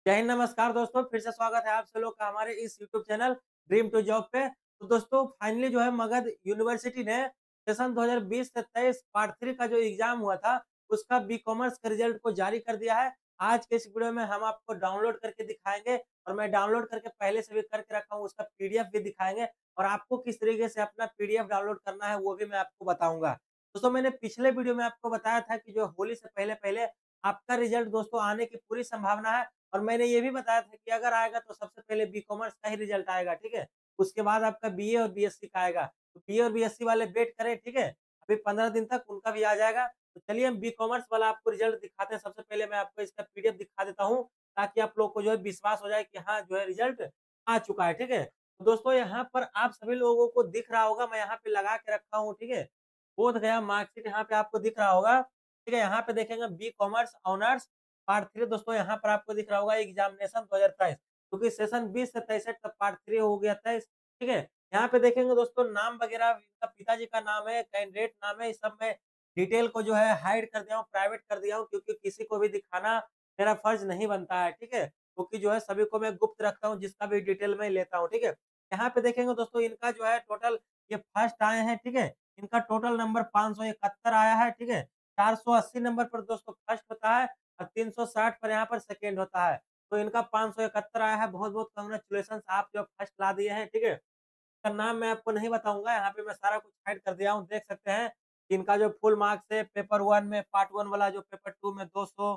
जय हिंद, नमस्कार दोस्तों, फिर से स्वागत है आप सब लोग का हमारे इस YouTube channel dream to job पे। तो दोस्तों फाइनली जो है मगध यूनिवर्सिटी ने सेशन 2020 से 23 पार्ट 3 का जो एग्जाम हुआ था, उसका बी कॉमर्स के रिजल्ट को जारी कर दिया है। आज के इस वीडियो में हम आपको डाउनलोड करके दिखाएँगे और मैं डाउनलोड करके पहले से भी करके रखा हूँ, उसका पीडीएफ भी दिखाएँगे और आपको किस तरीके से अपना पीडीएफ डाउनलोड करना है, वो भी मैं आपको बताऊँगा। दोस्तों मैंने पिछले वीडियो में आपको बताया था कि जो होली से पहले-पहले आपका रिजल्ट दोस्तों आने की पूरी संभावना है। और मैंने ये भी बताया था कि अगर आएगा तो सबसे पहले बी-कॉमर्स का ही रिज़ल्ट आएगा, ठीक है? उसके बाद आपका बीए और बीएससी का आएगा। तो बीए और बीएससी वाले वेट करें, ठीक है? अभी 15 दिन तक उनका भी आ जाएगा। तो चलिए हम बी-कॉमर्स वाला आपको रिज़ल्ट दिखाते हैं। सबसे पहले मैं आपको इसका पीडीएफ दिखा देता हूँ, ताकि आप लोग को जो है विश्वास हो जाए कि हाँ, जो है रिज़ल्ट आ चुका है, ठीक है? तो दोस्तों यहाँ पर आप सभी लोगों को दिख रहा होगा, मैं यहाँ पे लगा के रखा हूँ, ठीक है? बोधगया मार्कशीट यहाँ पे आपको दिख रहा होगा, ठीक है? यहाँ पे देखेंगे बी-कॉमर्स ऑनर्स पार्ट 3 दोस्तों यहाँ पर आपको दिख रहा होगा एग्जामिनेशन 2023 क्योंकि सेशन 20 से 63 का पार्ट 3 हो गया 23, ठीक है? यहाँ पे देखेंगे दोस्तों नाम वगैरह इनका पिताजी का नाम है, कैंडिडेट नाम है, इस सब में डिटेल को जो है हाइड कर दिया हूँ, प्राइवेट कर दिया हूँ क्योंकि किसी को भी दिखाना मेरा फर्ज नहीं बनता है, ठीक है? क्योंकि जो है सभी को मैं गुप्त रखता हूँ, जिसका भी डिटेल मैं लेता हूँ, ठीक है? यहाँ पे देखेंगे दोस्तों इनका जो है टोटल ये फर्स्ट आए हैं, ठीक है? इनका टोटल नंबर 571 आया है, ठीक है? 480 नंबर पर दोस्तों फर्स्ट होता है और 360 पर यहाँ पर सेकंड होता है। तो इनका 571 आया है, बहुत-बहुत कांग्रेचुलेशंस आप जो फर्स्ट ला दिए हैं, ठीक है? का नाम मैं आपको नहीं बताऊँगा, यहाँ पे मैं सारा कुछ हाइड कर दिया हूँ, देख सकते हैं कि इनका जो फुल मार्क्स है पेपर 1 में पार्ट 1 वाला जो पेपर 2 में 200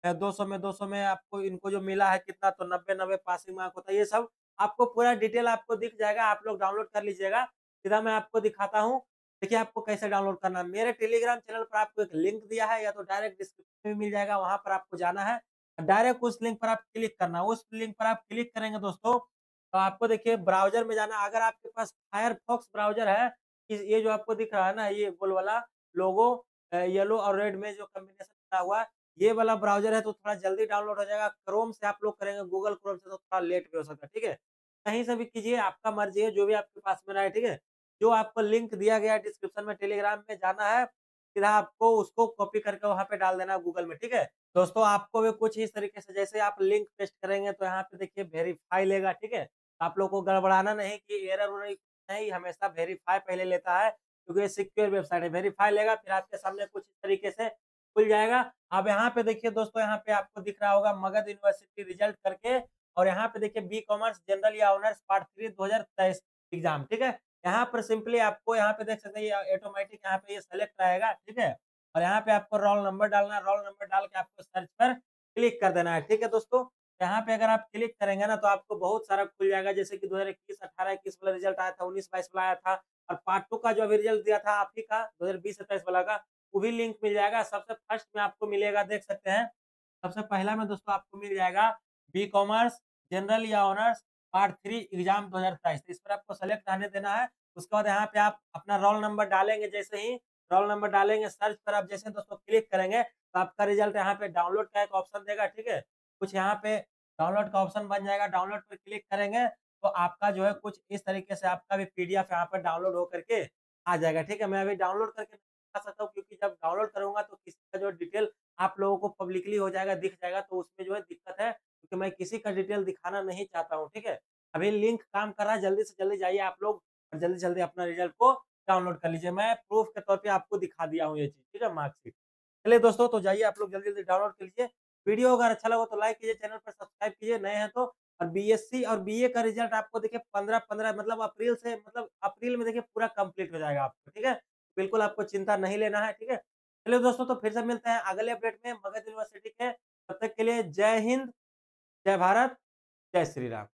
200 में आपको इनको जो मिला है कितना तो 90-90 पासिंग मार्क होता है, ये सब आपको पूरा डिटेल आपको दिख जाएगा, आप लोग डाउनलोड कर लीजिएगा। सीधा मैं आपको दिखाता हूँ, देखिए आपको कैसे डाउनलोड करना है। मेरे टेलीग्राम चैनल पर आपको एक लिंक दिया है या तो डायरेक्ट डिस्क्रिप्शन में मिल जाएगा, वहाँ पर आपको जाना है। डायरेक्ट उस लिंक पर आप क्लिक करना है, उस लिंक पर आप क्लिक करेंगे दोस्तों तो आपको देखिए ब्राउज़र में जाना अगर आपके पास फायरफॉक्स ब्राउज़र है, ये जो आपको दिख रहा है ना ये गोल वाला लोगो येलो और रेड में जो कॉम्बिनेशन बना हुआ है, ये वाला ब्राउज़र है तो थोड़ा जल्दी डाउनलोड हो जाएगा। क्रोम से आप लोग करेंगे, गूगल क्रोम से तो थोड़ा लेट भी हो सकता है, ठीक है? कहीं से भी कीजिए, आपका मर्ज़ी है, जो भी आपके पास में रहे, ठीक है? जो आपको लिंक दिया गया है डिस्क्रिप्शन में टेलीग्राम में जाना है, सीधा आपको उसको कॉपी करके वहाँ पे डाल देना है गूगल में, ठीक है? दोस्तों आपको भी कुछ इस तरीके से जैसे आप लिंक पेस्ट करेंगे तो यहाँ पे देखिए वेरीफाई लेगा, ठीक है? आप लोग को गड़बड़ाना नहीं कि एरर-उरर नहीं, हमेशा वेरीफाई पहले लेता है, क्योंकि ये सिक्योर वेबसाइट है। वेरीफाई लेगा फिर आपके सामने कुछ इस तरीके से खुल जाएगा। अब यहाँ पे देखिए दोस्तों, यहाँ पे आपको दिख रहा होगा मगध यूनिवर्सिटी रिजल्ट करके और यहाँ पे देखिए बी कॉमर्स जनरल या ऑनर्स पार्ट 3 2023 एग्ज़ाम, ठीक है? यहाँ पर सिंपली आपको यहाँ पे देख सकते हैं ये ऑटोमेटिक यहाँ पे ये सेलेक्ट रहेगा, ठीक है? और यहाँ पे आपको रोल नंबर डालना है, रोल नंबर डाल के आपको सर्च पर क्लिक कर देना है, ठीक है दोस्तों? यहाँ पे अगर आप क्लिक करेंगे ना तो आपको बहुत सारा खुल जाएगा जैसे कि 2021, 18-21 वाला रिजल्ट आया था, 19-22 वाला आया था और पार्ट 2 का जो अभी रिजल्ट दिया था आप ही का 2020-27 वाला का, वो भी लिंक मिल जाएगा। सबसे फर्स्ट में आपको मिलेगा देख सकते हैं, सबसे पहला में दोस्तों आपको मिल जाएगा बी-कॉमर्स जनरल या ऑनर्स पार्ट 3 एग्ज़ाम 2023 तो इस पर आपको सेलेक्ट रहने देना है। उसके बाद यहाँ पे आप अपना रोल नंबर डालेंगे जैसे ही, रोल नंबर डालेंगे सर्च पर आप जैसे दोस्तों क्लिक करेंगे, तो आपका रिजल्ट यहाँ पे डाउनलोड का एक ऑप्शन देगा, ठीक है? कुछ यहाँ पे डाउनलोड का ऑप्शन बन जाएगा, डाउनलोड पे क्लिक करेंगे, तो आपका जो है कुछ इस तरीके से आपका भी पीडीएफ यहाँ पर डाउनलोड हो करके आ जाएगा, ठीक है? मैं अभी डाउनलोड करके नहीं दिखा सकता हूँ क्योंकि जब डाउनलोड करूँगा तो किसी का जो डिटेल आप लोगों को पब्लिकली हो जाएगा, दिख जाएगा, तो उसमें जो है दिक्कत है, क्योंकि मैं किसी का डिटेल दिखाना नहीं चाहता हूँ, ठीक है? अभी लिंक काम कर रहा है, जल्दी से जल्दी जाइए आप लोग और जल्दी से जल्दी अपना रिजल्ट को डाउनलोड कर लीजिए। मैं प्रूफ के तौर पे आपको दिखा दिया हूँ ये चीज़, ठीक है? मार्कशीट। चलिए दोस्तों, तो जाइए आप लोग जल्दी-जल्दी डाउनलोड कर लीजिए। वीडियो अगर अच्छा लगा तो लाइक कीजिए, चैनल पर सब्सक्राइब कीजिए, नए हैं तो। और बीएससी और बीए का रिजल्ट आपको देखिए 15-15 मतलब अप्रैल से मतलब अप्रैल में देखिए पूरा कंप्लीट हो जाएगा आपको, ठीक है? बिल्कुल आपको चिंता नहीं लेना है, ठीक है? चलिए दोस्तों, तो फिर से मिलते हैं अगले अपडेट में मगध यूनिवर्सिटी के। तब तक के लिए जय हिंद, जय भारत, जय श्री राम।